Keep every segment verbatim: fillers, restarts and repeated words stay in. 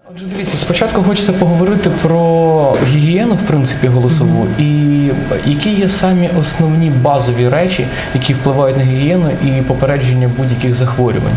Отже, дивіться, спочатку хочеться поговорити про гігієну, в принципі, голосову, mm-hmm. і які є самі основні базові речі, які впливають на гігієну і попередження будь-яких захворювань.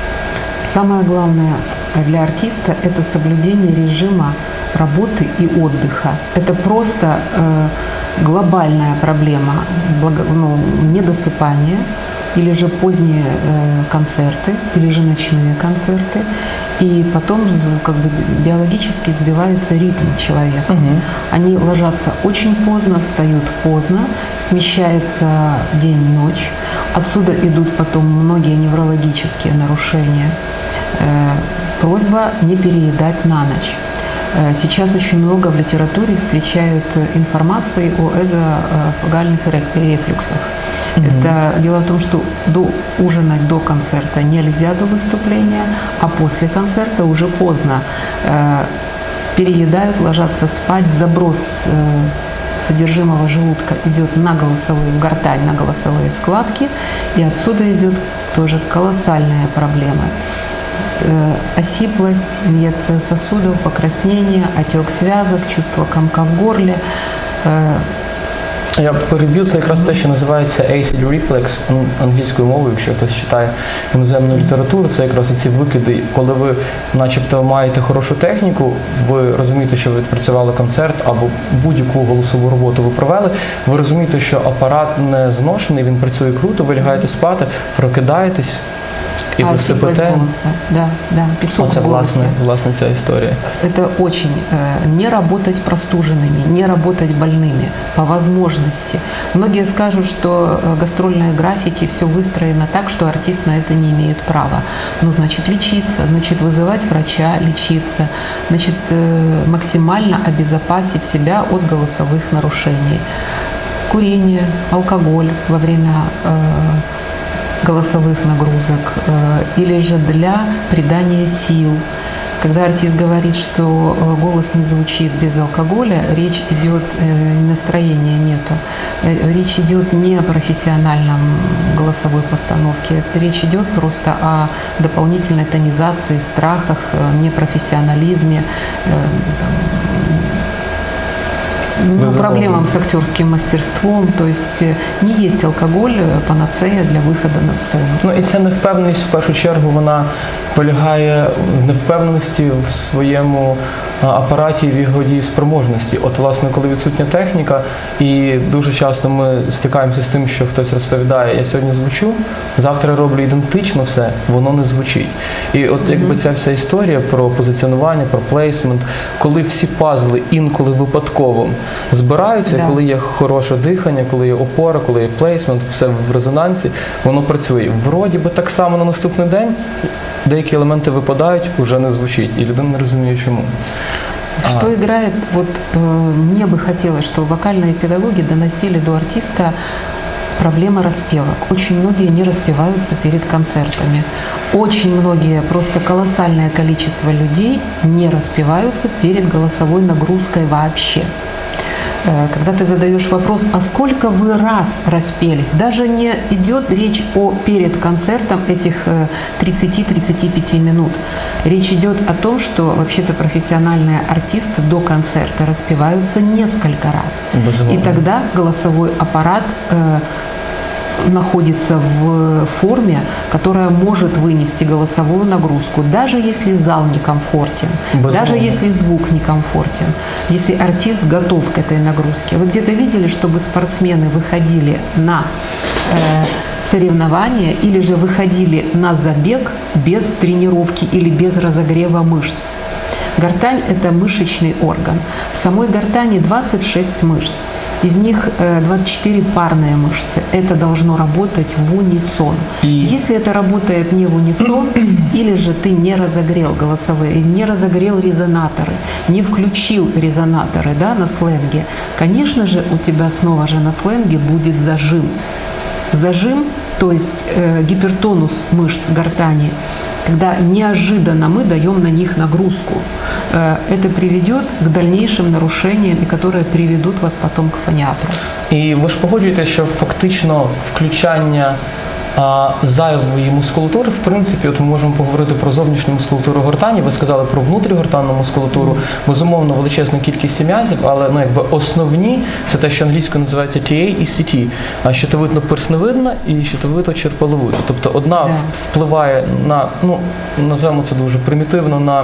Самое главное для артиста – это соблюдение режима работы и отдыха. Это просто э, глобальная проблема, благо, ну, недосыпание, или же поздние э, концерты, или же ночные концерты. И потом как бы биологически сбивается ритм человека. Угу. Они ложатся очень поздно, встают поздно, смещается день-ночь. Отсюда идут потом многие неврологические нарушения. Э, просьба не переедать на ночь. Э, сейчас очень много в литературе встречают информации о эзофагальных рефлюксах. Mm-hmm. Это дело в том, что до, ужинать до концерта нельзя до выступления, а после концерта уже поздно. Э, переедают, ложатся спать, заброс э, содержимого желудка идет на голосовые, в гортань, на голосовые складки, и отсюда идет тоже колоссальная проблема. Э, осиплость, инъекция сосудов, покраснение, отек связок, чувство комка в горле. Э, Я переб'ю, це якраз те, що називається acid reflux англійською мовою, якщо хтось читає іноземну літературу, це якраз ці викиди, коли ви начебто маєте хорошу техніку, ви розумієте, що ви відпрацювали концерт або будь-яку голосову роботу ви провели, ви розумієте, що апарат не зношений, він працює круто, ви лягаєте спати, прокидаєтесь, и а, вы сыпете. Да, да, песок это в голосе. Власне, власне ця история. Это очень. Не работать простуженными, не работать больными по возможности. Многие скажут, что гастрольные графики, все выстроено так, что артист на это не имеет права. Ну, значит, лечиться, значит, вызывать врача, лечиться, значит, максимально обезопасить себя от голосовых нарушений. Курение, алкоголь во время голосовых нагрузок, или же для придания сил. Когда артист говорит, что голос не звучит без алкоголя, речь идет, настроения нету, речь идет не о профессиональном голосовой постановке, речь идет просто о дополнительной тонизации, страхах, непрофессионализме, ну, проблемам с актерским мастерством, то есть не есть алкоголь панацея для виходу на сцену. Ну і ця невпевненість в першу чергу вона полягає в невпевненості в своєму апараті, в його дієспроможності. От, власне, коли відсутня техніка, і дуже часто ми стикаємося з тим, що хтось розповідає, я сьогодні звучу, завтра роблю ідентично все, воно не звучить. І от якби ця вся історія про позиціонування, про плейсмент, коли всі пазли інколи випадково збираються, да. Коли є хороше дихання, коли є опора, коли є плейсмент, все в резонансі, воно працює. Вроді би так само на наступний день деякі елементи випадають, вже не звучить, і людина не розуміє чому. Что а. играет, вот э, мне бы хотелось, чтобы вокальные педагоги доносили до артиста проблема распевок. Очень многие не распеваются перед концертами. Очень многие, просто колоссальное количество людей не распеваются перед голосовой нагрузкой вообще. Когда ты задаешь вопрос, а сколько вы раз распелись, даже не идет речь о перед концертом этих тридцати-тридцати пяти минут. Речь идет о том, что вообще-то профессиональные артисты до концерта распеваются несколько раз. Безумно. И тогда голосовой аппарат э, находится в форме, которая может вынести голосовую нагрузку, даже если зал некомфортен, Безумно. Даже если звук некомфортен, если артист готов к этой нагрузке. Вы где-то видели, чтобы спортсмены выходили на э, соревнования или же выходили на забег без тренировки или без разогрева мышц? Гортань – это мышечный орган. В самой гортани двадцать шесть мышц. Из них двадцать четыре парные мышцы. Это должно работать в унисон. И... Если это работает не в унисон, или же ты не разогрел голосовые, не разогрел резонаторы, не включил резонаторы, да, на сленге, конечно же, у тебя снова же на сленге будет зажим. Зажим, то есть э, гипертонус мышц гортани, когда неожиданно мы даем на них нагрузку. Это приведет к дальнейшим нарушениям, которые приведут вас потом к фоніатру. І ви ж погоджуєте, що фактично включання а, зайвої мускулатури, в принципі, от ми можемо поговорити про зовнішню мускулатуру гортані, ви сказали про внутрігортанну мускулатуру, безумовно, величезна кількість м'язів, але ну, якби основні – це те, що англійською називається Ті Ей і Сі Ті, щитовидно-персневидна і щитовидно-черпаловидна. Тобто одна Да. впливає на, ну, називаємо це дуже примітивно, на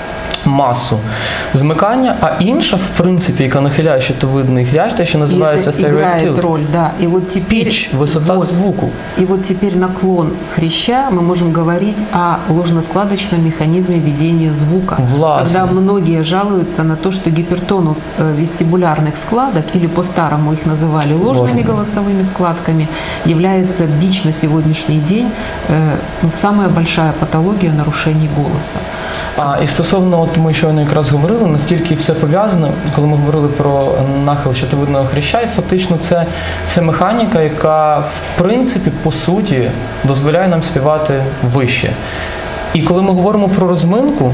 масу змикання, а інша, в принципі, яка нахиляє щитовидний хрящ, те, що називається это играет tilt. роль, да. И вот теперь, Піч, висота вот, звуку. и вот теперь наклон хряща, мы можем говорить о ложноскладочном механизме ведения звука. Властно. Когда многие жалуются на то, что гипертонус э, вестибулярных складок, или по-старому их называли ложными Ложными. голосовыми складками, является бич на сегодняшний день, э, ну, самая большая патология нарушений голоса. А і стосовно, от ми щойно якраз говорили, наскільки все пов'язано, коли ми говорили про нахил щитовидного хряща, і фактично це, це механіка, яка в принципі, по суті, дозволяє нам співати вище. І коли ми говоримо про розминку,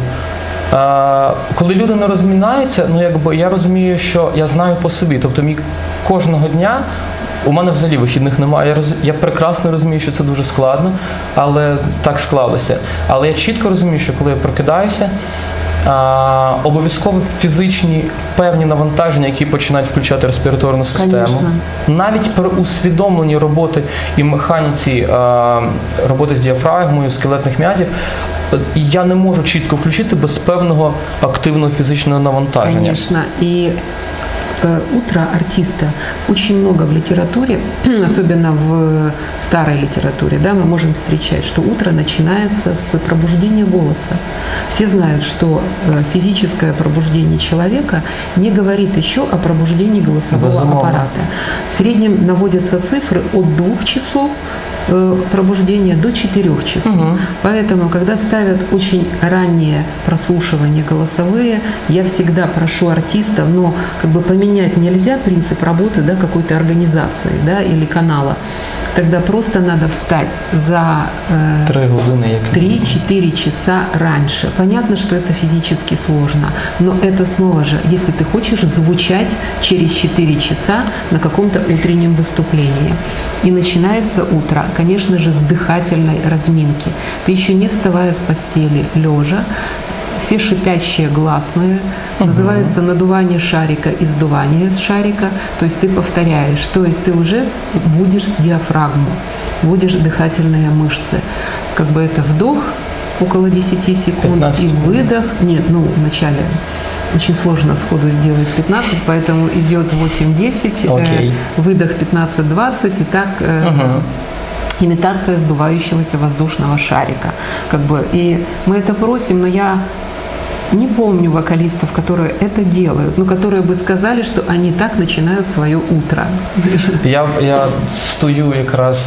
е, коли люди не розминаються, ну якби я розумію, що я знаю по собі, тобто мій кожного дня. У мене взагалі вихідних немає. Я, роз... я прекрасно розумію, що це дуже складно, але так склалося. Але я чітко розумію, що коли я прокидаюся, а, обов'язково фізичні певні навантаження, які починають включати респіраторну систему. Конечно. Навіть при усвідомленні роботи і механіці а, роботи з діафрагмою, скелетних м'язів, я не можу чітко включити без певного активного фізичного навантаження. Конечно. И э, утро артиста очень много в литературе, особенно в старой литературе, да, мы можем встречать, что утро начинается с пробуждения голоса. Все знают, что э, физическое пробуждение человека не говорит еще о пробуждении голосового Безумовно. аппарата. В среднем наводятся цифры от двух часов э, пробуждения до четырех часов. Угу. Поэтому, когда ставят очень раннее прослушивание голосовые, я всегда прошу артистов, но как бы поменять нельзя принцип работы, да, какой-то организации, да, или канала. Тогда просто надо встать за э, Три години, як три-четыре часа раньше. Понятно, что это физически сложно, но это снова же, если ты хочешь звучать через четыре часа на каком-то утреннем выступлении. И начинается утро, конечно же, с дыхательной разминки. Ты еще не вставая с постели, лежа, все шипящие гласные, Угу. называется надувание шарика и сдувание с шарика, то есть ты повторяешь, то есть ты уже будешь диафрагму, будешь дыхательные мышцы. Как бы это вдох около десяти секунд пятнадцать и секунд. выдох, нет, ну вначале очень сложно сходу сделать пятнадцать, поэтому идет восемь-десять, Окей. э, выдох пятнадцать-двадцать и так э, Угу. имитация сдувающегося воздушного шарика. Как бы, и мы это просим, но я не помню вокалистов, которые это делают, но которые бы сказали, что они так начинают свое утро. Я, я стою якраз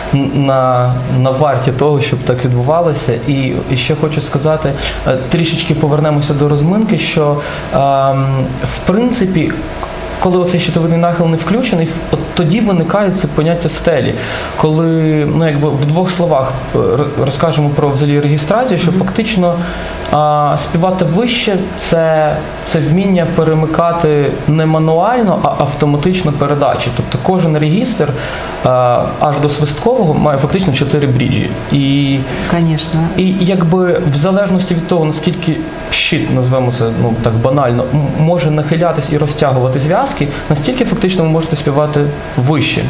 на, на варті того, щоб так відбувалося. І, і ще хочу сказати, е, трішечки повернемося до розминки, що ем, в принципі, коли оцей щитовидний нахил не включений, от тоді виникає це поняття стелі. Коли, ну якби в двох словах е, розкажемо про взагалі реєстрацію, що фактично а, співати вище це, це вміння перемикати не мануально, а автоматично передачі. Тобто кожен регістр а, аж до свисткового має фактично чотири бріджі. І Конечно. і якби в залежності від того, наскільки щит, назвемо це ну так банально, м- може нахилятись і розтягувати зв'язки, настільки фактично ви можете співати вище.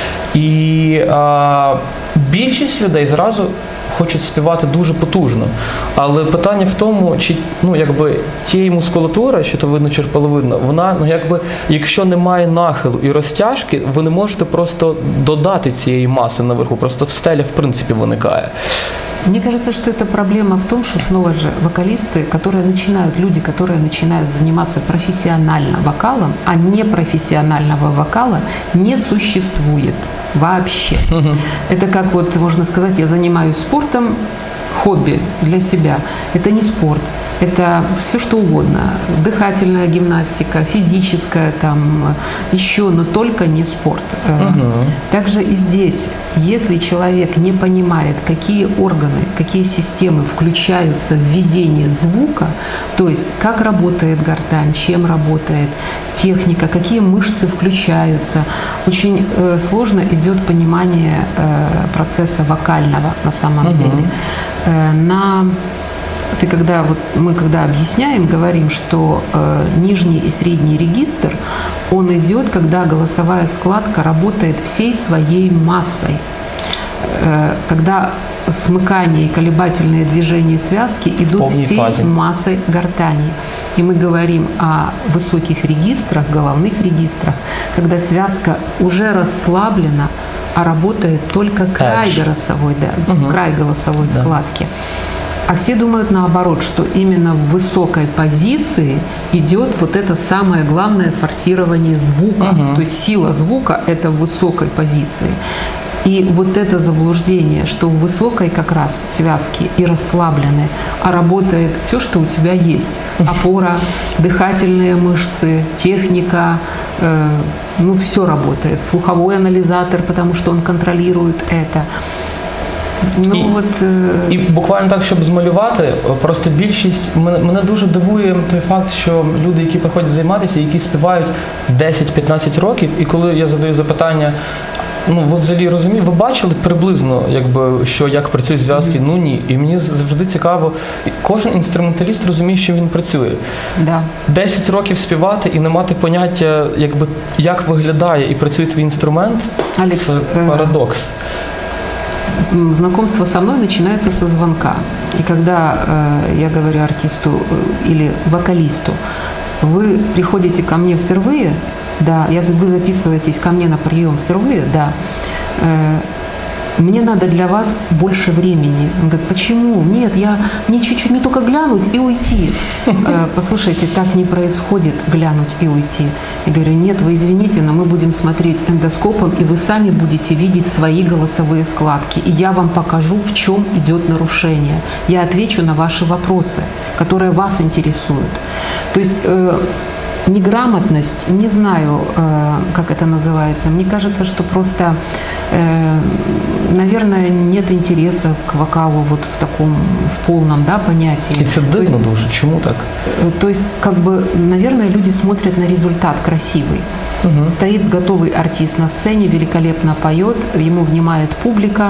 І а, більшість людей зразу хочуть співати дуже потужно. Але питання в тому, чи ну якби тієї мускулатури, щитовидно-черпаловидна, вона ну якби, якщо немає нахилу і розтяжки, ви не можете просто додати цієї маси наверху, просто в стеля в принципі виникає. Мне кажется, что это проблема в том, что снова же вокалисты, которые начинают, люди, которые начинают заниматься профессионально вокалом, а непрофессионального вокала не существует вообще. Угу. Это как вот, можно сказать, я занимаюсь спортом, хобби для себя. Это не спорт, это все что угодно. Дыхательная гимнастика, физическая, там, еще, но только не спорт. Угу. Также и здесь, если человек не понимает, какие органы, какие системы включаются в ведение звука, то есть как работает гортань, чем работает техника, какие мышцы включаются, очень э, сложно идет понимание э, процесса вокального на самом угу. деле. Э, на Ты когда, вот, мы когда объясняем, говорим, что э, нижний и средний регистр, он идет, когда голосовая складка работает всей своей массой. Э, когда смыкание и колебательные движения связки идут всей фазе. Массой гортани. И мы говорим о высоких регистрах, головных регистрах, когда связка уже расслаблена, а работает только край голосовой, да, угу. край голосовой да. складки. А все думают наоборот, что именно в высокой позиции идет вот это самое главное форсирование звука. Угу. То есть сила звука – это в высокой позиции. И вот это заблуждение, что в высокой как раз связке и расслаблены, а работает все, что у тебя есть. Опора, дыхательные мышцы, техника, э, ну все работает. Слуховой анализатор, потому что он контролирует это. Ну, і, от, е... і буквально так, щоб змалювати, просто більшість, мене, мене дуже дивує той факт, що люди, які приходять займатися, які співають десять-п'ятнадцять років, і коли я задаю запитання, ну, ви взагалі розумієте, ви бачили приблизно, якби, що, як працюють зв'язки? Mm-hmm. Ну ні. І мені завжди цікаво, кожен інструменталіст розуміє, що він працює. Да. десять років співати і не мати поняття, якби, як виглядає і працює твій інструмент, Алекс, це парадокс. Знакомство со мной начинается со звонка. И когда э, я говорю артисту э, или вокалисту, вы приходите ко мне впервые, да, я, вы записываетесь ко мне на прием впервые, да, э, мне надо для вас больше времени. Он говорит, почему? Нет, я, мне чуть-чуть, мне только глянуть и уйти. Послушайте, так не происходит, глянуть и уйти. Я говорю, нет, вы извините, но мы будем смотреть эндоскопом, и вы сами будете видеть свои голосовые складки. И я вам покажу, в чем идет нарушение. Я отвечу на ваши вопросы, которые вас интересуют. То есть неграмотность, не знаю, как это называется. Мне кажется, что просто, наверное, нет интереса к вокалу вот в таком, в полном, да, понятии. И это дивно дуже. Чему так? То есть, как бы, наверное, люди смотрят на результат красивый. Угу. Стоит готовый артист на сцене, великолепно поет, ему внимает публика,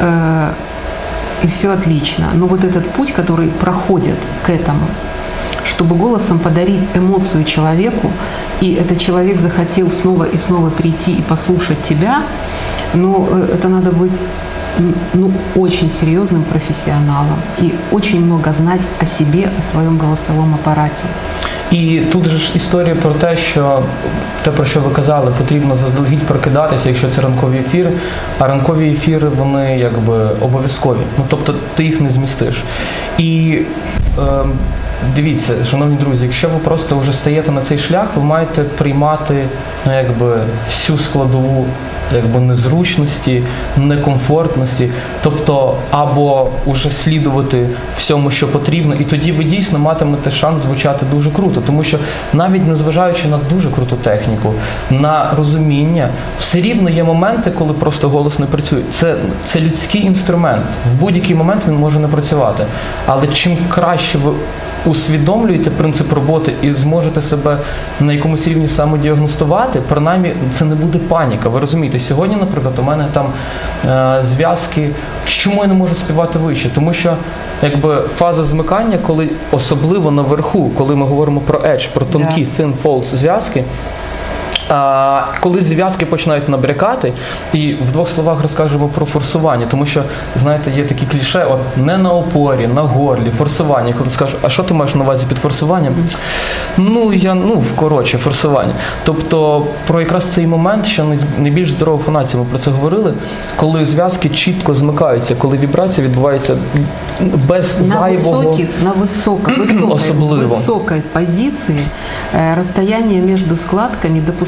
и все отлично. Но вот этот путь, который проходит к этому, чтобы голосом подарить эмоцию человеку, и этот человек захотел снова и снова прийти и послушать тебя, но это надо быть, ну, очень серьезным профессионалом и очень много знать о себе, о своем голосовом аппарате. І тут же ж історія про те, що те, про що ви казали, потрібно заздалегідь прокидатися, якщо це ранкові ефіри, а ранкові ефіри, вони якби обов'язкові. Ну, тобто ти їх не змістиш. І е, дивіться, шановні друзі, якщо ви просто вже стаєте на цей шлях, ви маєте приймати, ну, якби, всю складову, якби, незручності, некомфортності, тобто або уже слідувати всьому, що потрібно, і тоді ви дійсно матимете шанс звучати дуже круто, тому що навіть незважаючи на дуже круту техніку, на розуміння, все рівно є моменти, коли просто голос не працює. Це, це людський інструмент, в будь-який момент він може не працювати, але чим краще ви усвідомлюєте принцип роботи і зможете себе на якомусь рівні самодіагностувати, принаймні це не буде паніка. Ви розумієте, сьогодні, наприклад, у мене там е, зв'язки, чому я не можу співати вище? Тому що якби фаза змикання, коли особливо наверху, коли ми говоримо про edge, про тонкі yeah. thin folds зв'язки, А, коли зв'язки починають набрякати, і в двох словах розкажемо про форсування, тому що, знаєте, є такі кліше, от не на опорі, на горлі, форсування. Коли скажеш, а що ти маєш на увазі під форсуванням? Ну, я, ну, коротше, форсування. Тобто, про якраз цей момент, що найбільш здорова фонація, ми про це говорили, коли зв'язки чітко змикаються, коли вібрація відбувається без на зайвого... Високі, на високой, високой, особливо. високой позиції розстояння між складками допускається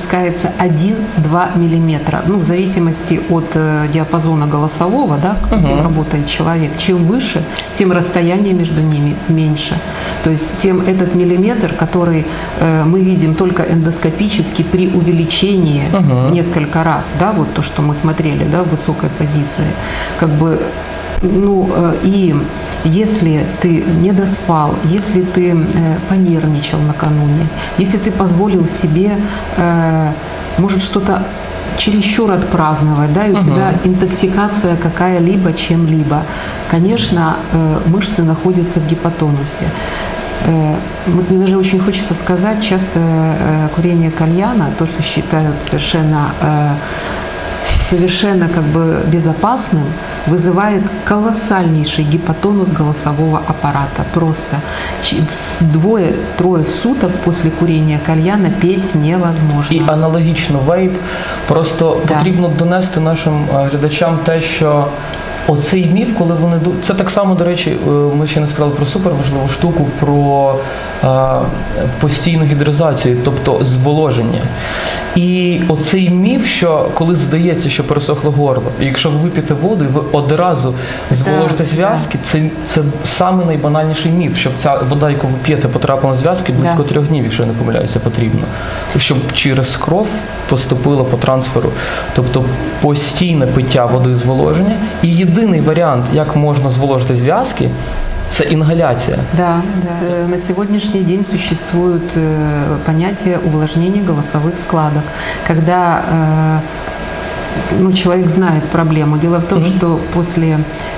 опускается один-два миллиметра. Ну, в зависимости от э, диапазона голосового, да, каким uh-huh. работает человек. Чем выше, тем расстояние между ними меньше. То есть тем этот миллиметр, который э, мы видим только эндоскопически при увеличении uh-huh. несколько раз, да, вот то, что мы смотрели, да, в высокой позиции, как бы, ну, э, и если ты не доспал, если ты э, понервничал накануне, если ты позволил себе, э, может, что-то чересчур отпраздновать, да, и у uh-huh. тебя интоксикация какая-либо чем-либо, конечно, э, мышцы находятся в гипотонусе. Э, вот мне даже очень хочется сказать, часто э, курение кальяна, то, что считают совершенно э, совершенно как бы безопасным, вызывает колоссальнейший гипотонус голосового аппарата. Просто двое-трое суток после курения кальяна петь невозможно. І аналогічно вейп. Просто да. потрібно донести нашим глядачам те, що оцей міф, коли вони... Це так само, до речі, ми ще не сказали про суперважливу штуку, про а, постійну гідризацію, тобто зволоження. І оцей міф, що коли здається, що пересохло горло, і якщо ви вип'єте воду, і ви одразу зволожите зв'язки, це, це самий найбанальніший міф, щоб ця вода, яку ви п'єте, потрапила на зв'язки близько да. трьох днів, якщо я не помиляюся, потрібно. Щоб через кров поступило по трансферу. Тобто постійне пиття води і зволоження. І єдиний варіант, як можна зволожити зв'язки, это ингаляция. Да, да. На сегодняшний день существует понятие увлажнения голосовых складок, когда ну, человек знает проблему. Дело в том, mm-hmm. что после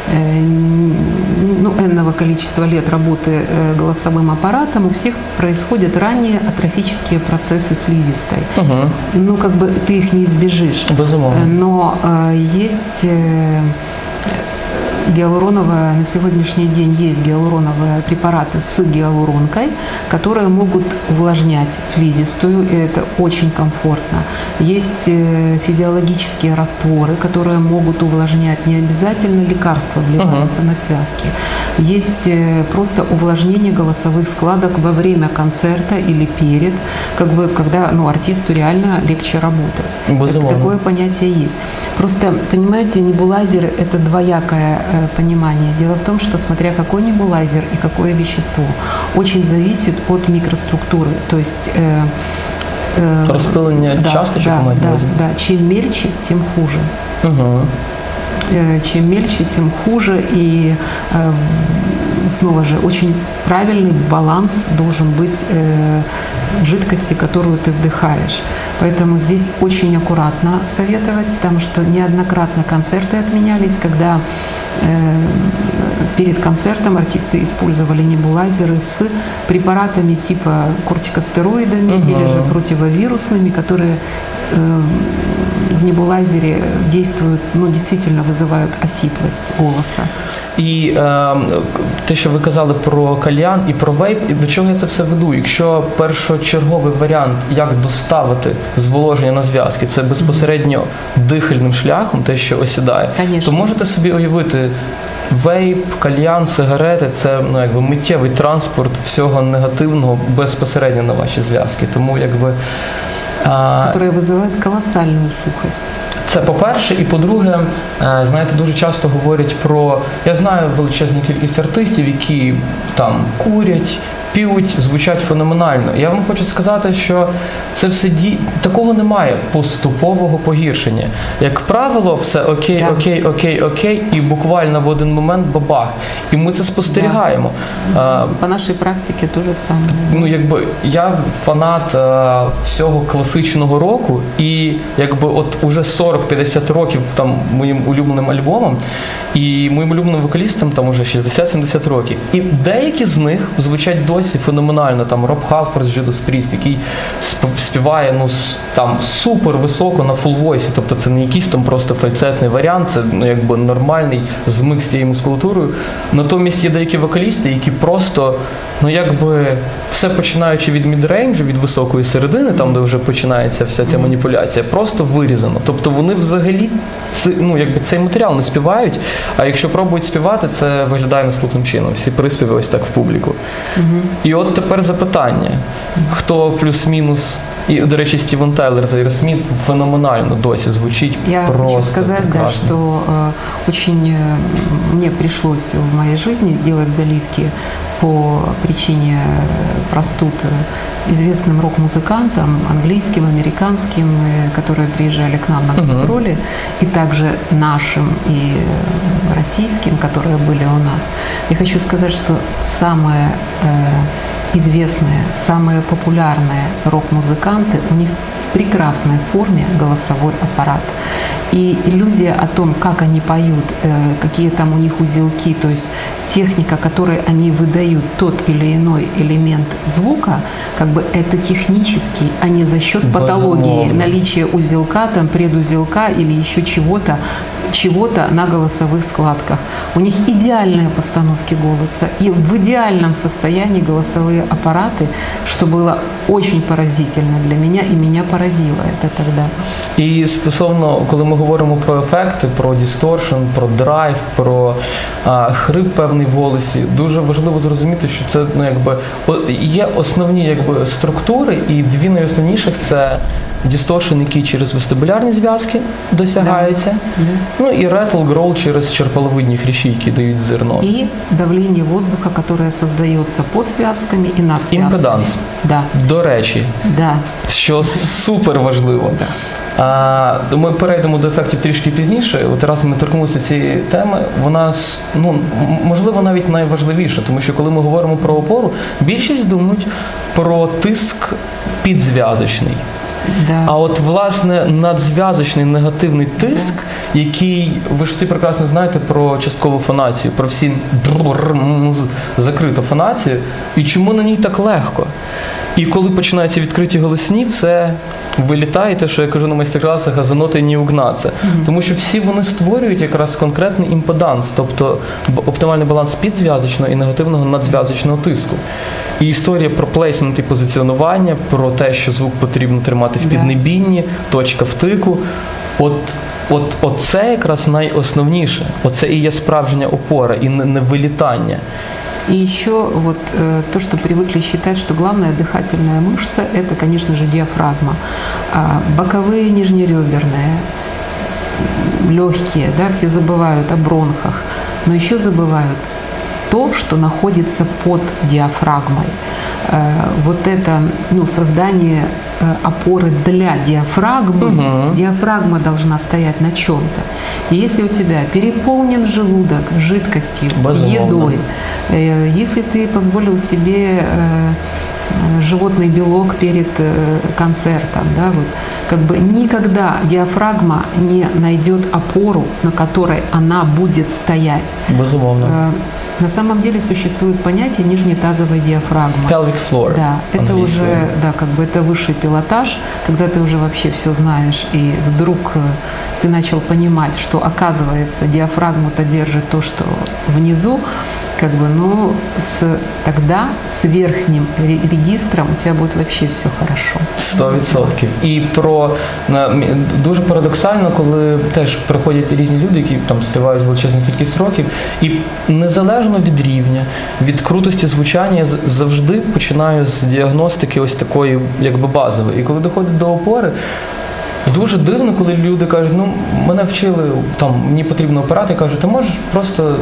ну, энного количества лет работы голосовым аппаратом у всех происходят ранние атрофические процессы слизистой. Mm-hmm. Ну, как бы ты их не избежишь. Безумовно. Но есть... Гиалуроновая, на сегодняшний день есть гиалуроновые препараты с гиалуронкой, которые могут увлажнять слизистую, и это очень комфортно. Есть физиологические растворы, которые могут увлажнять, не обязательно лекарства вливаются uh-huh. на связки. Есть просто увлажнение голосовых складок во время концерта или перед, как бы, когда ну, артисту реально легче работать. Так, такое понятие есть. Просто, понимаете, небулайзеры – это двоякое понимание. Дело в том, что смотря какой небулайзер и какое вещество, очень зависит от микроструктуры. То есть э, э, распыление да, часточек, да, да, да. Чем мельче, тем хуже. Угу. Э, чем мельче, тем хуже. И э, снова же очень правильный баланс должен быть э, жидкости, которую ты вдыхаешь. Поэтому здесь очень аккуратно советовать, потому что неоднократно концерты отменялись, когда э, перед концертом артисты использовали небулайзеры с препаратами типа кортикостероидами угу. или же противовирусными, которые э, в небулайзере действуют, ну, действительно вызывают осиплость голоса. І е, те, що ви казали про кальян і про вейп, і до чого я це все веду? Якщо першочерговий варіант, як доставити зволоження на зв'язки, це безпосередньо дихальним шляхом, те, що осідає, Конечно. то можете собі уявити, вейп, кальян, сигарети – це ну, якби, миттєвий транспорт всього негативного безпосередньо на ваші зв'язки. Тому, якби, а... Которые вызывают колоссальную сухость. Це по-перше. І по-друге, знаєте, дуже часто говорять про... Я знаю величезну кількість артистів, які там курять, п'ють, звучать феноменально. Я вам хочу сказати, що це все ді... такого немає поступового погіршення. Як правило, все окей, да. окей, окей, окей, і буквально в один момент бабах. І ми це спостерігаємо. Да. А, по нашій практиці те ж саме. Ну, якби, я фанат а, всього класичного року, і якби от уже сорок-п'ятдесят років там моїм улюбленим альбомом, і моїм улюбленим вокалістам там уже шістдесят-сімдесят років. І деякі з них звучать досі феноменально, там Роб Халфорд з Judas Priest, який співає ну, там супер високо на фулл-войсі, тобто це не якийсь там просто фальцетний варіант, це ну, якби нормальний змик з цією мускулатурою. Натомість є деякі вокалісти, які просто, ну якби все починаючи від мідрейнджу, від високої середини, там де вже починається вся ця маніпуляція, просто вирізано. Тобто вони взагалі ну, якби цей матеріал не співають, а якщо пробують співати, це виглядає наступним чином. Всі приспіви ось так в публіку. Mm-hmm. І от тепер запитання, хто плюс-мінус, і, до речі, Стівен Тайлер за Aerosmith феноменально досі звучить. Я просто хочу сказать, да, что э, очень э, мне пришлось в моей жизни делать заливки по причине простуд известным рок-музыкантам, английским, американским, которые приезжали к нам на гастроли, uh-huh. и также нашим и российским, которые были у нас. Я хочу сказать, что самое э, известные, самые популярные рок-музыканты, у них в прекрасной форме голосовой аппарат. И иллюзия о том, как они поют, э, какие там у них узелки, то есть техника, которой они выдают тот или иной элемент звука, как бы это технический, а не за счет патологии, наличия узелка, там, предузелка или еще чего-то, чего-то на голосовых складках. У них идеальные постановки голоса и в идеальном состоянии голосовые аппараты, что было очень поразительно для меня, и меня поразило это тогда. І стосовно, коли ми говоримо про ефекти, про дисторшн, про драйв, про а, хрип певний в голосі, дуже важливо зрозуміти, що це ну, якби, є основні якби, структури, і дві найосновніших – це дисторшн, який через вестибулярні зв'язки досягається, да. Да. Ну і ретл, грол через черпаловидні хрящі, які дають зерно. І давлення воздуха, яке створюється під зв'язками і над зв'язками. Імпеданс. Да. До речі, да. що супер важливо. Да. А, ми перейдемо до ефектів трішки пізніше. От раз ми торкнулися цієї теми, вона, ну, можливо, навіть найважливіша, тому що коли ми говоримо про опору, більшість думають про тиск підзв'язочний. Да. А от, власне, надзв'язочний негативний тиск, да. який, ви ж всі прекрасно знаєте про часткову фонацію, про всі закриту фонацію, і чому на ній так легко. І коли починаються відкриті голосні, все вилітає, те, що я кажу на майстер-класах, а за ноти не угнаться. Mm-hmm. Тому що всі вони створюють якраз конкретний імпеданс, тобто оптимальний баланс підзв'язочного і негативного надзв'язочного тиску. І історія про плейсмент і позиціонування, про те, що звук потрібно тримати в піднебінні, точка втику. От, от, от це якраз найосновніше. Оце і є справжня опора, і не, не вилітання. И еще вот э, то, что привыкли считать, что главная дыхательная мышца – это, конечно же, диафрагма. А боковые нижнереберные, легкие, да, все забывают о бронхах, но еще забывают то, что находится под диафрагмой. Э, вот это, ну, создание э, опоры для диафрагмы. Угу. Диафрагма должна стоять на чем-то. И если у тебя переполнен желудок жидкостью, Безумовно. едой, э, если ты позволил себе э, животный белок перед э, концертом, да, вот, как бы никогда диафрагма не найдет опору, на которой она будет стоять. Безумовно. Э, На самом деле существует понятие нижнетазовой диафрагмы. Pelvic floor. Да, это уже, да, как бы это высший пилотаж, когда ты уже вообще все знаешь, и вдруг ты начал понимать, что оказывается диафрагму-то держит то, что внизу, как бы, ну, с, тогда с верхним регистром у тебя будет вообще все хорошо. Сто відсотків. І про, дуже парадоксально, коли теж приходять різні люди, які там співають величезну кількість років, і незалежно від рівня, від крутості звучання, я завжди починаю з діагностики ось такої, якби базової. І коли доходить до опори, дуже дивно, коли люди кажуть, ну, мене вчили, там, мені потрібно операти, я кажу, ти можеш просто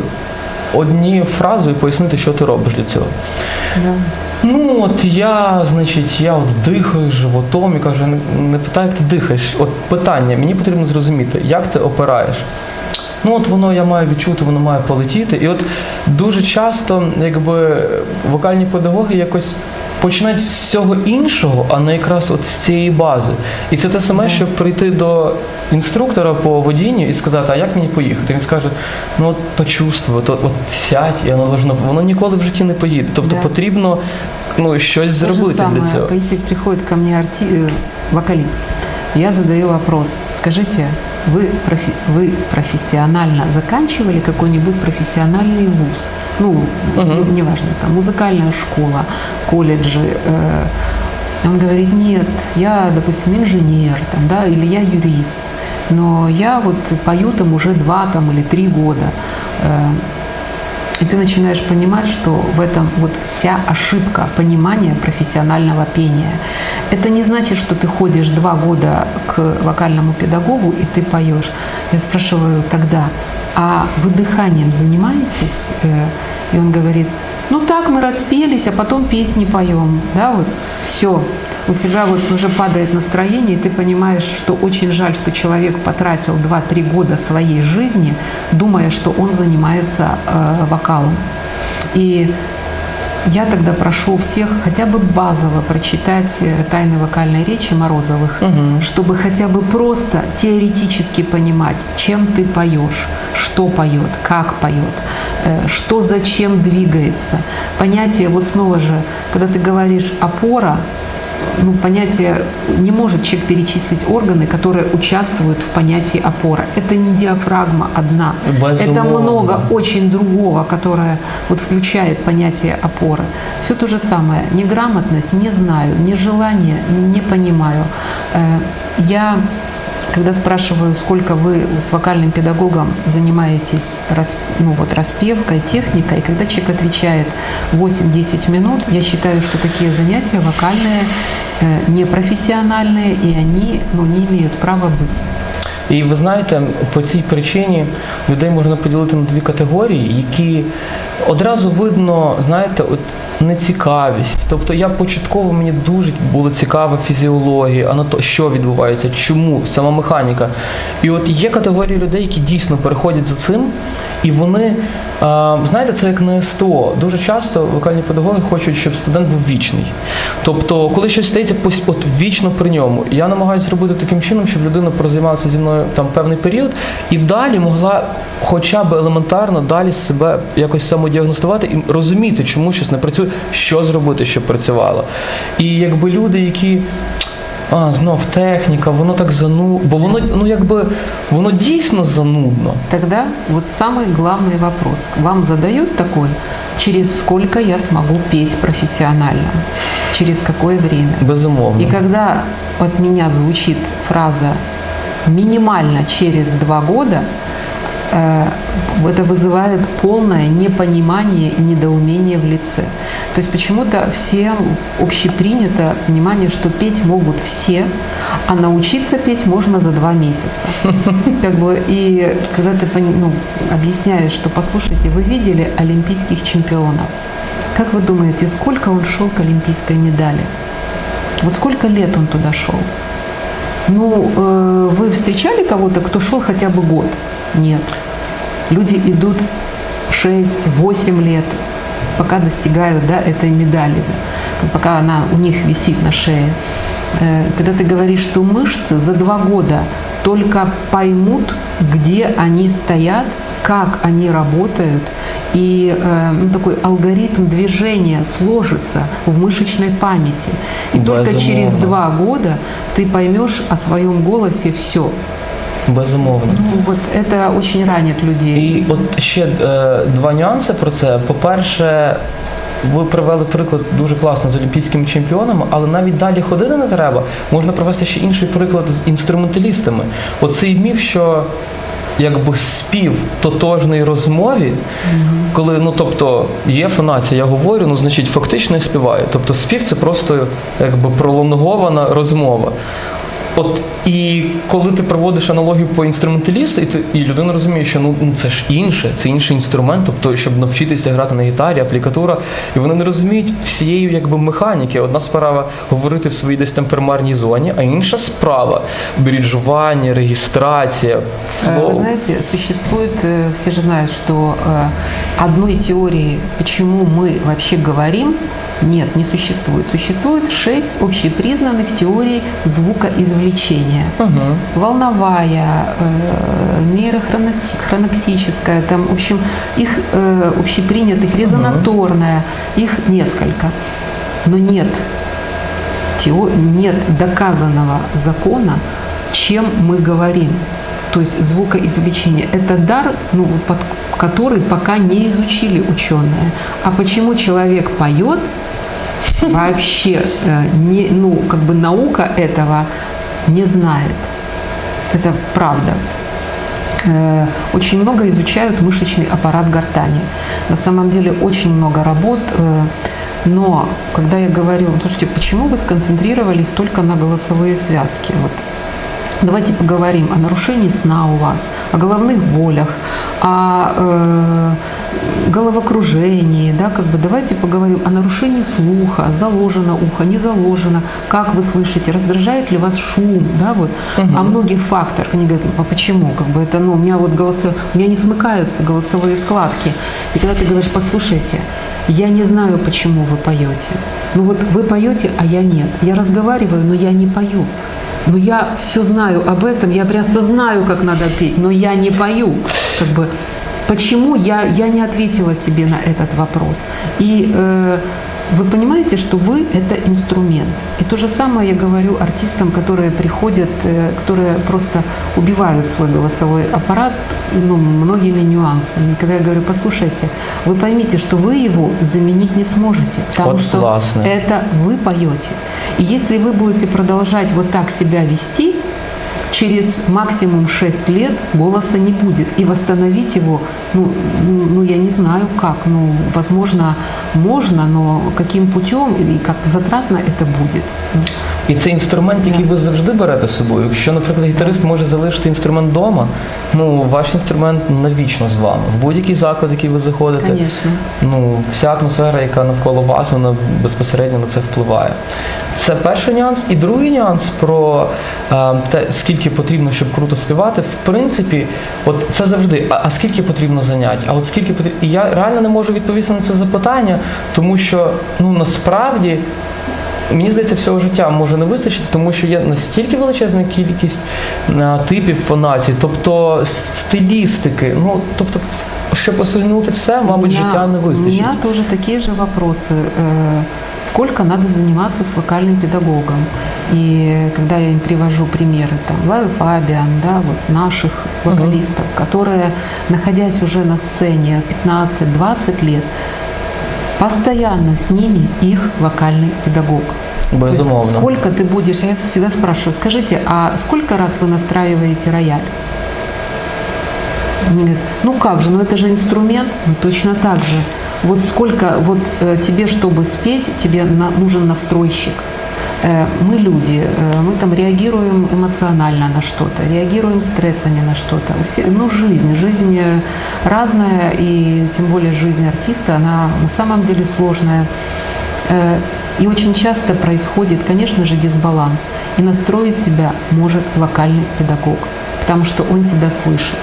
однією фразою пояснити, що ти робиш для цього. Да. Ну, от я, значить, я от дихаю животом і кажу, не, не питай, як ти дихаєш. От питання, мені потрібно зрозуміти, як ти опираєш. Ну, от воно я маю відчути, воно має полетіти. І от дуже часто, якби, вокальні педагоги якось починають з всього іншого, а не якраз от з цієї бази. І це те саме, щоб прийти до інструктора по водінню і сказати, а як мені поїхати? Він скаже, ну от почувствуй, от, от сядь, і воно, должно, воно ніколи в житті не поїде. Тобто да. потрібно, ну, щось зробити самое, для цього. Если приходит ко мне арти... вокалист, я задаю вопрос, скажите, вы, профи... вы профессионально заканчивали какой-нибудь профессиональный вуз? Ну, угу. неважно, там музыкальная школа, колледжи. Э... Он говорит: нет, я, допустим, инженер, там, да, или я юрист, но я вот пою там уже два там, или три года. И ты начинаешь понимать, что в этом вот вся ошибка понимания профессионального пения. Это не значит, что ты ходишь два года к вокальному педагогу и ты поешь. Я спрашиваю тогда: а вы дыханием занимаетесь? И он говорит: ну так, мы распелись, а потом песни поем. Да, вот все. У тебя вот уже падает настроение, и ты понимаешь, что очень жаль, что человек потратил два-три года своей жизни, думая, что он занимается э, вокалом. И я тогда прошу всех хотя бы базово прочитать «Тайны вокальной речи» Морозовых, угу. чтобы хотя бы просто теоретически понимать, чем ты поешь, что поет, как поет, что зачем двигается. Понятие, вот снова же, когда ты говоришь «опора», ну, понятие, не может человек перечислить органы, которые участвуют в понятии опора. Это не диафрагма одна. Безумовно. Это много очень другого, которое вот включает понятие опоры. Все то же самое. Неграмотность не знаю, нежелание не понимаю. Я, когда спрашиваю, сколько вы с вокальным педагогом занимаетесь ну, вот, распевкой, техникой, когда человек отвечает восемь-десять минут, я считаю, что такие занятия вокальные э, непрофессиональные, и они ну, не имеют права быть. І ви знаєте, по цій причині людей можна поділити на дві категорії, які одразу видно, знаєте, от нецікавість. Тобто я початково, мені дуже було цікава фізіологія, анато, що відбувається, чому, сама механіка. І от є категорії людей, які дійсно переходять за цим, і вони, а, знаєте, це як на СТО. Дуже часто вокальні педагоги хочуть, щоб студент був вічний. Тобто, коли щось стається, от вічно при ньому. Я намагаюся зробити таким чином, щоб людина прозаймалася зі мною там певний період і далі могла хоча б елементарно далі себе якось самодіагностувати і розуміти, чому щось не працює, що зробити, щоб працювало. І якби люди, які а, знов техніка, воно так занудно, бо воно, ну якби, воно дійсно занудно. Тогда вот самый главный вопрос. Вам задают такой: через сколько я смогу петь профессионально? Через какое время? Безумовно. И когда от меня звучит фраза «минимально через два года», это вызывает полное непонимание и недоумение в лице. То есть почему-то всем общепринято понимание, что петь могут все, а научиться петь можно за два месяца. Как бы, и когда ты ну, объясняешь, что, послушайте, вы видели олимпийских чемпионов, как вы думаете, сколько он шел к олимпийской медали? Вот сколько лет он туда шел? Ну, э, вы встречали кого-то, кто шел хотя бы год? Нет. Люди идут шесть-восемь лет, пока достигают да, этой медали, да, пока она у них висит на шее. Э, когда ты говоришь, что мышцы за два года только поймут, где они стоят, как они работают, и э, ну, такой алгоритм движения сложится в мышечной памяти. И Безумовно. Только через два года ты поймешь о своем голосе все. Безумовно. Ну, от це дуже ранить людей. І от ще е, два нюанси про це. По-перше, ви привели приклад дуже класно з олімпійськими чемпіонами, але навіть далі ходити не треба. Можна привести ще інший приклад з інструменталістами. Оцей міф, що якби спів тотожний розмові, mm-hmm. коли, ну, тобто, є фонація, я говорю, ну, значить, фактично я співаю. Тобто спів – це просто, якби, пролонгована розмова. От, і коли ти проводиш аналогію по інструменталісту, і, ти, і людина розуміє, що ну, це ж інше, це інший інструмент, тобто, щоб навчитися грати на гітарі, аплікатура, і вони не розуміють всієї, якби, механіки. Одна справа говорити в своїй десь темперамарній зоні, а інша справа бріджування, регістрація, флоу. Вы знаете, существует, все же знают, что одной теории, почему мы вообще говорим, нет, не существует. Существует шесть общепризнанных теорий звукоизвлечения. Угу. Волновая, э, нейрохроноксическая, там, в общем, их э, общепринятых, резонаторная, угу. их несколько. Но нет, теор... нет доказанного закона, чем мы говорим. То есть звукоизвлечение – это дар, ну, под который пока не изучили ученые. А почему человек поет, вообще не, ну, как бы наука этого не знает. Это правда. Очень много изучают мышечный аппарат гортани. На самом деле очень много работ, но когда я говорю, слушайте, почему вы сконцентрировались только на голосовые связки? Вот. Давайте поговорим о нарушении сна у вас, о головных болях, о э, головокружении, да, как бы давайте поговорим о нарушении слуха, заложено ухо, не заложено, как вы слышите, раздражает ли вас шум, да, вот, угу. О многих факторах. Они говорят, а почему, как бы это, ну, у меня вот голосы, у меня не смыкаются голосовые складки. И когда ты говоришь, послушайте, я не знаю, почему вы поете, ну вот вы поете, а я нет, я разговариваю, но я не пою. Но я все знаю об этом, я просто знаю, как надо петь, но я не пою. Как бы, почему я, я не ответила себе на этот вопрос? И э, вы понимаете, что вы – это инструмент. И то же самое я говорю артистам, которые приходят, э, которые просто убивают свой голосовой аппарат, ну, многими нюансами. Когда я говорю, послушайте, вы поймите, что вы его заменить не сможете, потому вот что классно. Это вы поете. И если вы будете продолжать вот так себя вести, через максимум шесть лет голоса не будет. И восстановить его, ну, ну я не знаю как, ну, возможно, можно, но каким путем і як затратно це буде. І це інструмент, який ви завжди берете з собою. Якщо, наприклад, гітарист може залишити інструмент вдома, ну, ваш інструмент навічно з вами. В будь-який заклад, який ви заходите, Конечно. ну, вся атмосфера, яка навколо вас, вона безпосередньо на це впливає. Це перший нюанс. І другий нюанс про е, те, скільки потрібно, щоб круто співати. В принципі, от це завжди, а, а скільки потрібно занять? А от скільки потрібно? І я реально не можу відповісти на це запитання, тому що, ну, насправді, мені здається, всього життя може не вистачити, тому що є настільки величезна кількість а, типів фонацій, тобто стилістики, ну, тобто, щоб осягнути все, мабуть, меня, життя не вистачить. У меня тоже такие же вопросы. Сколько надо заниматься с вокальным педагогом? И когда я им привожу примеры, там, Лары Фабиан, да, вот наших вокалистов, uh-huh. которые, находясь уже на сцене пятнадцать-двадцать лет, постоянно с ними их вокальный педагог. Безумовно. Сколько ты будешь, я всегда спрашиваю, скажите, а сколько раз вы настраиваете рояль? Они говорят, ну как же, ну это же инструмент, ну точно так же. Вот сколько, вот э, тебе, чтобы спеть, тебе на, нужен настройщик. Э, мы люди, э, мы там реагируем эмоционально на что-то, реагируем стрессами на что-то. Все, ну жизнь, жизнь разная, и тем более жизнь артиста, она на самом деле сложная. Э, и очень часто происходит, конечно же, дисбаланс. И настроить тебя может вокальный педагог, потому что он тебя слышит.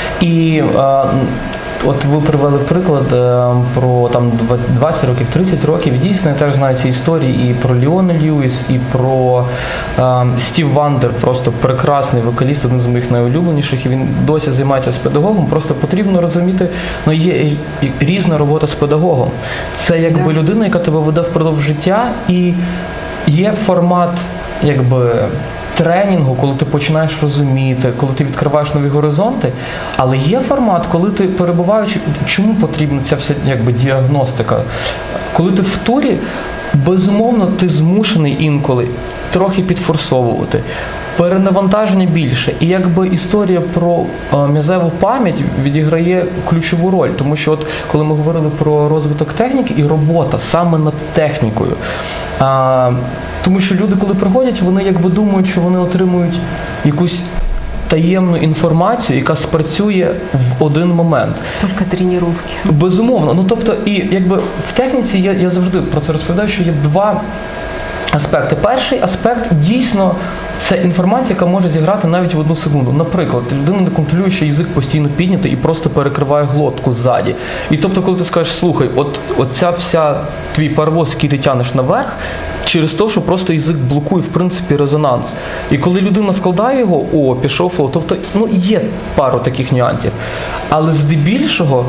І а, от ви привели приклад а, про там двадцять років, тридцять років. Дійсно, я теж знаю ці історії і про Леона Льюіс, і про а, Стів Вандер, просто прекрасний вокаліст, один з моїх найулюбленіших, і він досі займається з педагогом. Просто потрібно розуміти, ну є різна робота з педагогом. Це якби людина, яка тебе веде впродовж життя, і є формат, якби, тренінгу, коли ти починаєш розуміти, коли ти відкриваєш нові горизонти, але є формат, коли ти перебуваючи, чому потрібна ця вся, якби, діагностика? Коли ти в турі, безумовно, ти змушений інколи трохи підфорсовувати, перенавантаження більше. І якби історія про а, м'язеву пам'ять відіграє ключову роль, тому що от коли ми говорили про розвиток техніки і робота саме над технікою, а, тому що люди, коли приходять, вони якби думають, що вони отримують якусь таємну інформацію, яка спрацює в один момент. Тільки тренування. Безумовно. Ну, тобто, і якби в техніці я, я завжди про це розповідаю, що є два аспекти. Перший аспект дійсно це інформація, яка може зіграти навіть в одну секунду. Наприклад, людина не контролює, що язик постійно піднятий і просто перекриває глотку ззаді. І тобто, коли ти скажеш, слухай, от оця вся твій паровоз, який ти тянеш наверх, через те, що просто язик блокує, в принципі, резонанс. І коли людина вкладає його, о, пішов флоу. Тобто, ну, є пару таких нюансів. Але здебільшого, це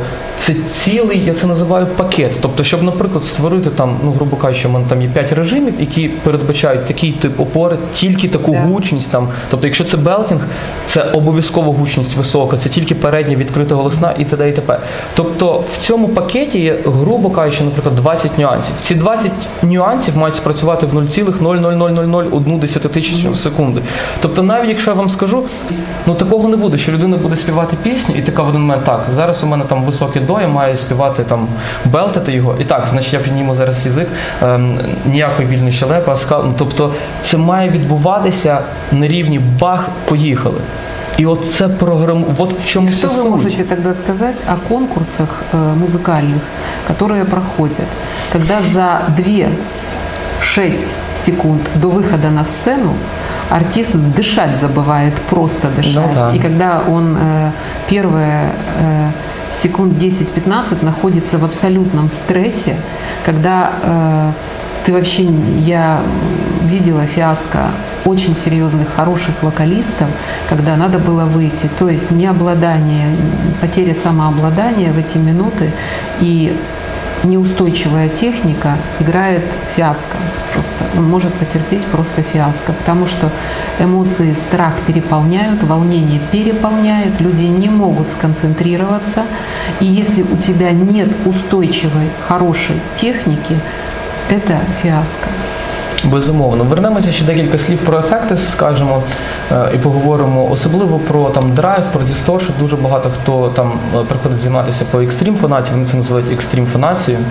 це цілий, я це називаю пакет. Тобто, щоб, наприклад, створити там, ну, грубо кажучи, у мене там є п'ять режимів, які передбачають такий тип опори, тільки таку Да. гучність там. Тобто, якщо це белтінг, це обов'язково гучність висока, це тільки передня відкрита голосна і т.д. і т.п. Тобто, в цьому пакеті є, грубо кажучи, наприклад, двадцять нюансів. Ці двадцять нюансів мають спрацювати в нуль цілих нуль нуль нуль нуль нуль одну десятитисячну секунди. Тобто, навіть якщо я вам скажу, ну такого не буде, що людина буде співати пісню і така в один момент, так, зараз у мене там високе до, я маю співати там, белтити його, і так, значить я підніму зараз язик, ем, ніякої вільної щелепи, а скал... ну, тобто це має відбуватися на рівні бах, поїхали. И вот це программ, вот в чем Что вся вы суть. можете тогда сказать о конкурсах э, музыкальных, которые проходят, когда за две-шесть секунд до выхода на сцену артист дышать забывает, просто дышать. Ну, да. И когда он э, первые э, секунд десять-пятнадцать находится в абсолютном стрессе, когда э, ты вообще, я видела фиаско очень серьезных, хороших вокалистов, когда надо было выйти. То есть необладание, потеря самообладания в эти минуты и неустойчивая техника играет фиаско. Просто он может потерпеть просто фиаско, потому что эмоции, страх переполняют, волнение переполняет, люди не могут сконцентрироваться. И если у тебя нет устойчивой, хорошей техники, это фиаско. Безумовно. Вернемося ще декілька слів про ефекти, скажемо, і поговоримо особливо про там драйв, про дісторшн. Дуже багато хто там приходить займатися по екстрім фонації, вони це називають екстрім фонацією.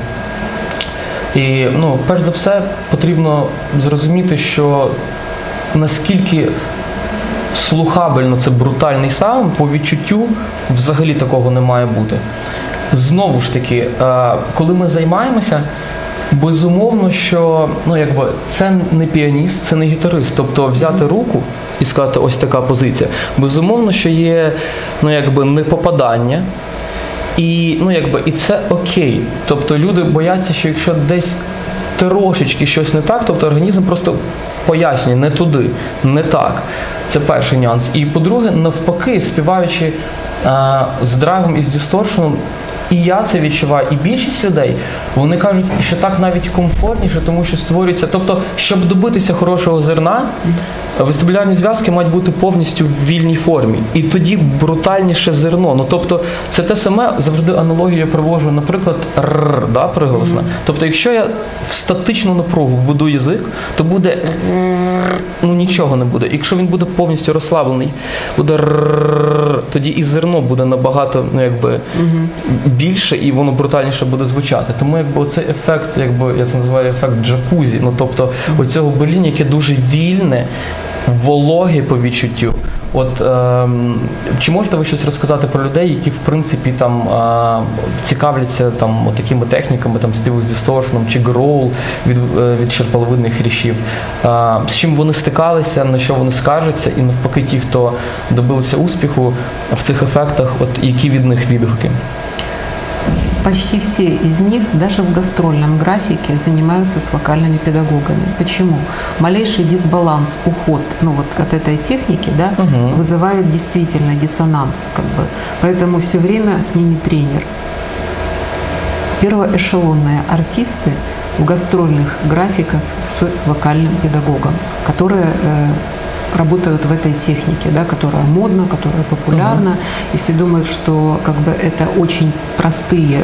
І, ну, перш за все, потрібно зрозуміти, що наскільки слухабельно це брутальний саунд, по відчуттю взагалі такого не має бути. Знову ж таки, коли ми займаємося, безумовно, що, ну, якби, це не піаніст, це не гітарист. Тобто взяти руку і сказати, ось така позиція. Безумовно, що є, ну, якби, непопадання. І, ну, якби, і це окей. Тобто люди бояться, що якщо десь трошечки щось не так, тобто організм просто пояснює, не туди, не так. Це перший нюанс. І, по-друге, навпаки, співаючи а, з драйвом і з дісторшеном, і я це відчуваю, і більшість людей, вони кажуть, що так навіть комфортніше, тому що створюється, тобто, щоб добитися хорошого зерна, вестибулярні зв'язки мають бути повністю в вільній формі. І тоді брутальніше зерно. Ну, тобто, це те саме, завжди аналогію я привожу, наприклад, р, да, приголосна. Mm-hmm. Тобто, якщо я в статичну напругу введу язик, то буде, ну, нічого не буде. Якщо він буде повністю розслаблений, буде р, тоді і зерно буде набагато, ну, якби, mm-hmm. більше, і воно брутальніше буде звучати. Тому, якби, оцей ефект, якби, я це називаю ефект джакузі, ну, тобто, mm-hmm. оцього боління, яке дуже вільне, вологі по відчуттю. От, е, чи можете ви щось розказати про людей, які, в принципі, там, е, цікавляться там, такими техніками, там, співу з дісторшном, чи гроул від, е, від черпаловидних хрящів? Е, з чим вони стикалися, на що вони скаржаться, і навпаки ті, хто добилися успіху в цих ефектах, от, які від них відгуки? Почти все из них даже в гастрольном графике занимаются с вокальными педагогами. Почему? Малейший дисбаланс, уход, ну вот от этой техники, да, угу. вызывает действительно диссонанс, как бы. Поэтому все время с ними тренер. Первоэшелонные артисты в гастрольных графиках с вокальным педагогом, которые э, работают в этой технике, да, которая модна, которая популярна, uh-huh. и все думают, что как бы это очень простые,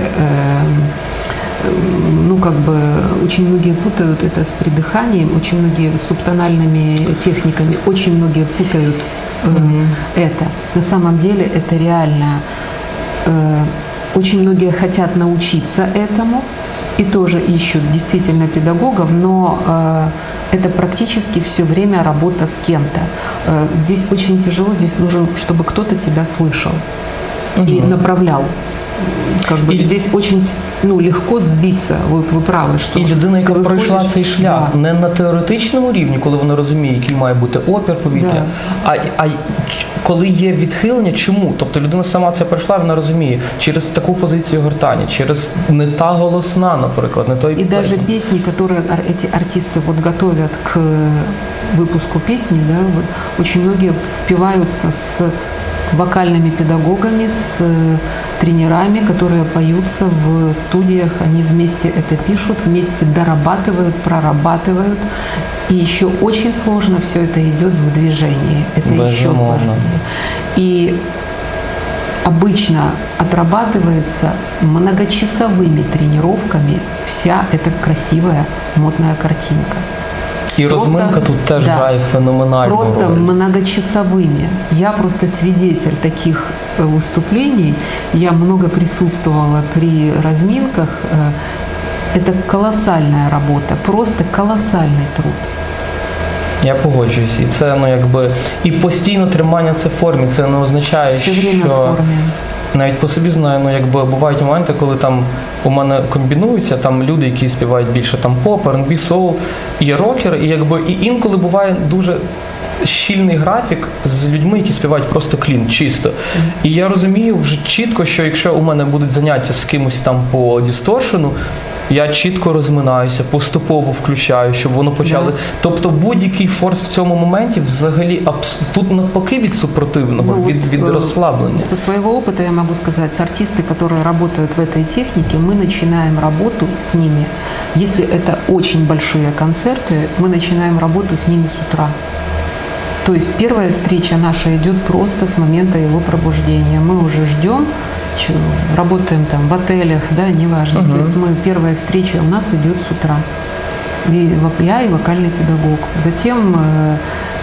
э, ну как бы очень многие путают это с придыханием, очень многие с субтональными техниками, очень многие путают э, uh-huh. это. На самом деле это реально, э, очень многие хотят научиться этому, и тоже ищут действительно педагогов, но э, это практически все время работа с кем-то. Э, здесь очень тяжело, здесь нужен, чтобы кто-то тебя слышал угу. и направлял. Как бы, і, здесь очень, ну, легко збитися, от ви праві, що... І людина, яка пройшла виходиш, цей шлях, да. не на теоретичному рівні, коли вона розуміє, який має бути опір повітря, да. а, а коли є відхилення, чому? Тобто людина сама це пройшла, вона розуміє, через таку позицію гортані, через не та голосна, наприклад, не той... І навіть пісні, які ці артисти вот готовят к выпуску песни, да, вот, очень многие впиваются с вокальными педагогами, с тренерами, которые поются в студиях, они вместе это пишут, вместе дорабатывают, прорабатывают. И еще очень сложно все это идет в движении. Это Безумовно. еще сложнее. И обычно отрабатывается многочасовыми тренировками вся эта красивая модная картинка. І розминка тут теж да, грає феноменальну просто роль. многочасовыми. Я просто свидетель таких выступлений. Я много присутствовала при разминках. Это колоссальная работа, просто колоссальный труд. Я погоджуюсь. І це, ну, якби, і постійно тримання це в формі. Це не означає, Все время що... в формі. Навіть по собі знаю, ну, якби бувають моменти, коли там у мене комбінуються там люди, які співають більше там поп, ар енд бі, соул, є рокер, і якби і інколи буває дуже щільний графік з людьми, які співають просто клін, чисто. І я розумію вже чітко, що якщо у мене будуть заняття з кимось там по дисторшену, я чітко розминаюся, поступово включаю, щоб воно почало. Да. Тобто будь-який форс в цьому моменті взагалі абс... тут навпаки від супротивного, Ну, від, вот, від э, розслаблення. Со своего опыта я могу сказать, артисты, которые работают в этой технике, мы начинаем работу с ними. Если это очень большие концерты, мы начинаем работу с ними с утра. То есть первая встреча наша идет просто с момента его пробуждения. Мы уже ждем, чё, работаем там в отелях, да, неважно. Мгм. То есть мы, первая встреча у нас идет с утра. И вок- я и вокальный педагог. Затем э,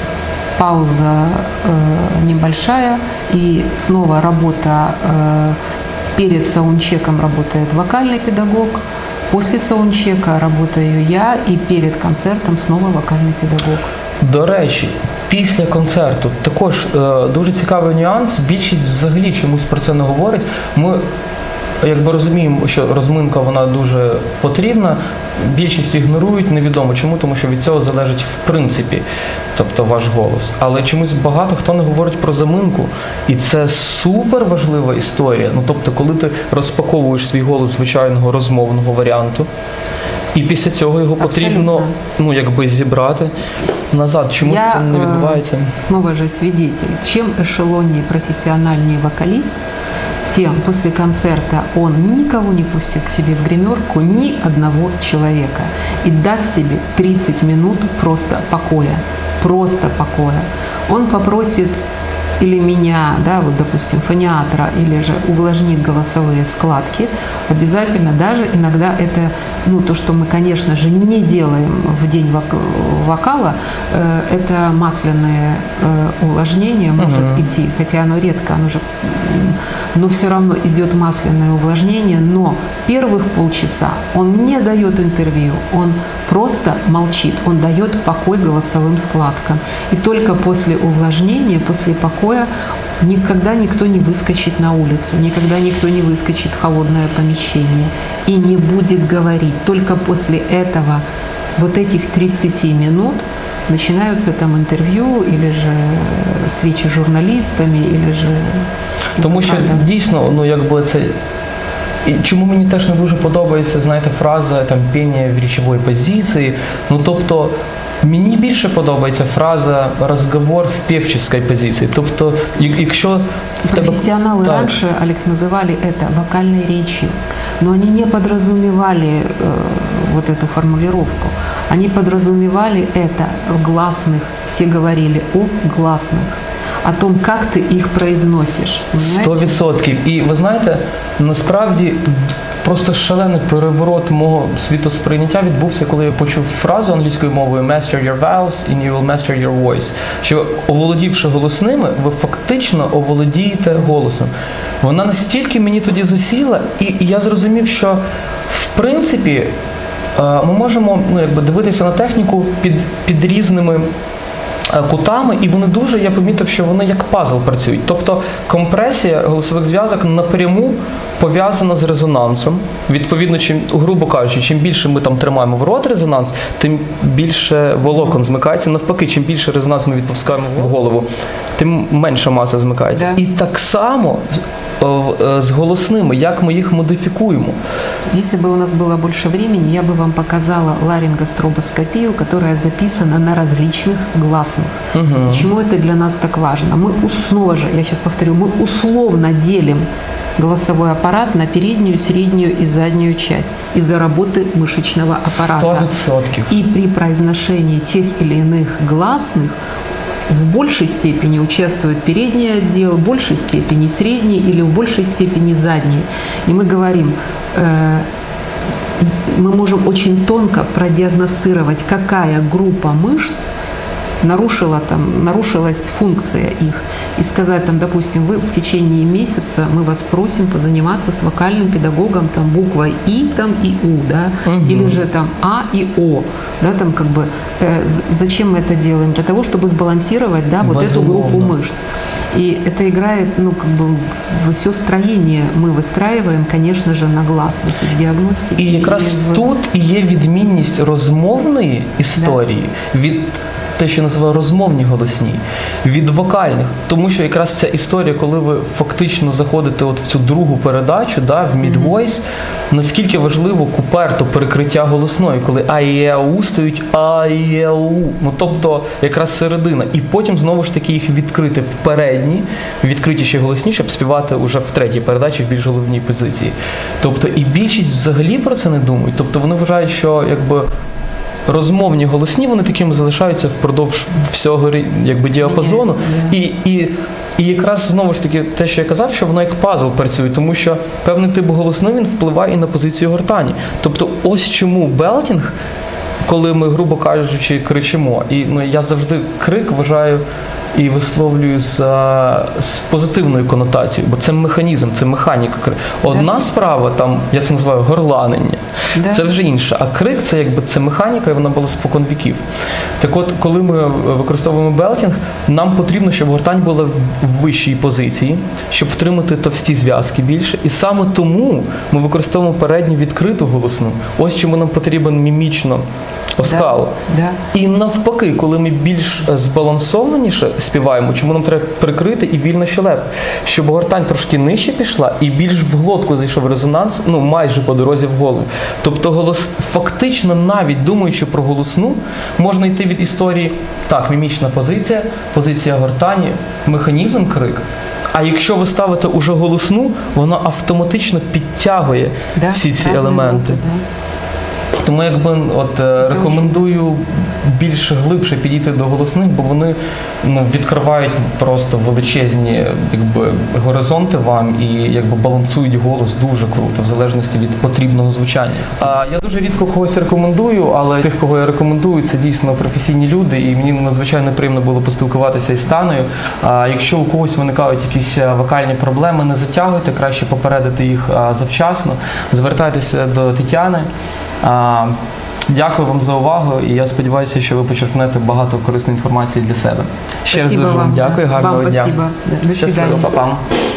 пауза э, небольшая, и снова работа. Э, перед саундчеком работает вокальный педагог, после саундчека работаю я, и перед концертом снова вокальный педагог. До речі, після концерту також е, дуже цікавий нюанс. Більшість взагалі чомусь про це не говорить. Ми якби розуміємо, що розминка вона дуже потрібна. Більшість ігнорують, невідомо чому, тому що від цього залежить в принципі, тобто ваш голос. Але чомусь багато хто не говорить про заминку. І це супер важлива історія. Ну, тобто, коли ти розпаковуєш свій голос звичайного розмовного варіанту, і після цього його потрібно, Абсолютно. ну, якби зібрати назад. Чому Я це не э, відбувається? снова же свидетель. Чем эшелоннее, профессиональнее вокалист, тем после концерта он никого не пустит к себе в гримерку, ни одного человека. И даст себе тридцать минут просто покоя. Просто покоя. Он попросит или меня, да, вот, допустим, фониатора, или же увлажнит голосовые складки, обязательно, даже иногда это, ну, то, что мы, конечно же, не делаем в день вок- вокала, э, это масляное э, увлажнение может Мгм. идти, хотя оно редко, оно же, м, но все равно идет масляное увлажнение, но первых полчаса он не дает интервью, он просто молчит, он дает покой голосовым складкам. И только после увлажнения, после покоя никогда никто не выскочит на улицу, никогда никто не выскочит в холодное помещение и не будет говорить. Только после этого, вот этих тридцати минут, начинаются там интервью или же встречи с журналистами, или же... Тому що Правда. дійсно, ну, якби це... І чому мені теж не дуже подобається, знаєте, фраза там піння в речовій позиції. Ну, тобто, мені більше подобається фраза «розговор в певческой позиції». Тобто, як- якщо в тебе... Профессионалы Так. раньше, Алекс, называли это вокальной речью, но они не подразумевали э, вот эту формулировку. Они подразумевали это в гласных. Все говорили о гласных, о том, как ты их произносишь. Сто Понимаете? відсотків. І ви знаєте, насправді просто шалений переворот мого світосприйняття відбувся, коли я почув фразу англійською мовою «master your vowels and you will master your voice», що оволодівши голосними, ви фактично оволодієте голосом. Вона настільки мені тоді засіла, і, і я зрозумів, що в принципі е, ми можемо, ну, якби дивитися на техніку під, під різними е, кутами, і вони дуже, я помітив, що вони як пазл працюють. Тобто компресія голосових зв'язок напряму пов'язана з резонансом. Відповідно, чим, грубо кажучи, чим більше ми там тримаємо в рот резонанс, тим більше волокон змикається. Навпаки, чим більше резонанс ми відпускаємо в голову, тим менша маса змикається. Да. І так само е, е, з голосними, як ми їх модифікуємо. Если бы у нас было больше времени, я бы вам показала ларингостробоскопию, которая записана на различных гласных. гласных. Угу. Почему это для нас так важно? Мы снова же, я сейчас повторю, мы условно делим голосовой аппарат на переднюю, среднюю и заднюю часть из-за работы мышечного аппарата. сто відсотків. И при произношении тех или иных гласных в большей степени участвует передний отдел, в большей степени средний или в большей степени задний. И мы говорим, э, мы можем очень тонко продиагностировать, какая группа мышц нарушила там, нарушилась функция их. И сказать, там, допустим, вы в течение месяца мы вас просим позаниматься с вокальным педагогом там, буквой И там, и У, да? Угу. Или же там А и О. Да, там, как бы, э, зачем мы это делаем? Для того, чтобы сбалансировать, да, вот эту группу мышц. И это играет, ну, как бы, в все строение мы выстраиваем, конечно же, на гласных диагностике. І якраз в... тут і є відмінність розмовної історії да. від те, що називаю розмовні голосні, від вокальних. Тому що якраз ця історія, коли ви фактично заходите от в цю другу передачу, да, в mid-voice, mm-hmm. наскільки важливо куперто перекриття голосної, коли а і е у стають а і е у. Ну, тобто якраз середина. І потім знову ж таки їх відкрити в передні, відкриті ще голосні, щоб співати вже в третій передачі в більш головній позиції. Тобто і більшість взагалі про це не думають. Тобто вони вважають, що якби розмовні голосні, вони такими залишаються впродовж всього якби діапазону. І, і, і якраз знову ж таки те, що я казав, що воно як пазл працює, тому що певний тип голосної він впливає і на позицію гортані. Тобто ось чому белтінг, коли ми, грубо кажучи, кричимо, і ну, я завжди крик вважаю і висловлюю з, з позитивною конотацією, бо це механізм, це механіка. Одна да. справа, там, я це називаю горланення, да. це вже інше, а крик це якби це механіка, і вона була спокон віків. Так от, коли ми використовуємо белтінг, нам потрібно, щоб гортань була в вищій позиції, щоб втримати товсті зв'язки більше, і саме тому ми використовуємо передню відкриту голосну. Ось чому нам потрібен мімічно оскал. Да. Да. І навпаки, коли ми більш збалансованіше співаємо, чому нам треба прикрити і вільно щелеп, щоб гортань трошки нижче пішла і більш в глотку зайшов резонанс, ну майже по дорозі в голову. Тобто голос, фактично навіть думаючи про голосну, можна йти від історії, так, мімічна позиція, позиція гортані, механізм крик. А якщо ви ставите уже голосну, вона автоматично підтягує да, всі ці елементи. Групи, да. Тому якби от рекомендую більш глибше підійти до голосних, бо вони ну, відкривають просто величезні якби горизонти вам і якби балансують голос дуже круто, в залежності від потрібного звучання. А я дуже рідко когось рекомендую, але тих, кого я рекомендую, це дійсно професійні люди, і мені надзвичайно приємно було поспілкуватися із Таною. А якщо у когось виникають якісь вокальні проблеми, не затягуйте, краще попередити їх завчасно. Звертайтеся до Тетяни. А, дякую вам за увагу, і я сподіваюся, що ви почерпнете багато корисної інформації для себе. Ще раз дуже вам дякую, гарного вам дня. Спасибо. До Щасливо, па-па.